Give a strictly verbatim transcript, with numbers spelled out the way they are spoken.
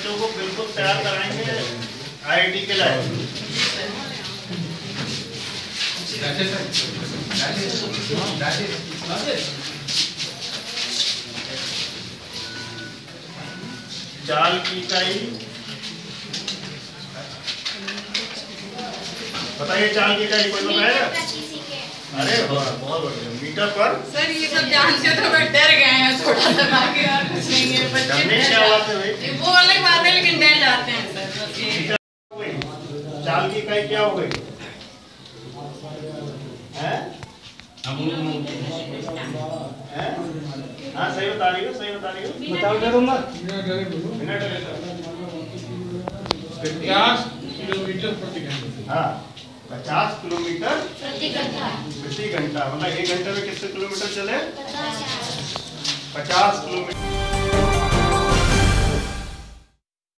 बच्चों को बिल्कुल तैयार कराएंगे आईआईटी के लिए। जाल की इकाई बताइए, जाल की इकाई कोई बताएगा? अरे बहुत बढ़िया। मीटर पर सर ये सब जानते हो तो मैं डर गए हैं थोड़ा सा, बाकी और कुछ नहीं है। बच्चे क्या बात है भाई, वो अलग बात है, लेकिन डर जाते हैं सर बस ये। जाल की इकाई क्या हो गई? हैं? हैं? हाँ सही बता रही हो, सही बता रही हो। बताओ जरूर मत। मिनट पचास किलोमीटर प्रति घंटा। हाँ पचास किलोमीटर प्रति घंटा प्रति घंटा, मतलब एक घंटे में कितने किलोमीटर चले? पचास किलोमीटर।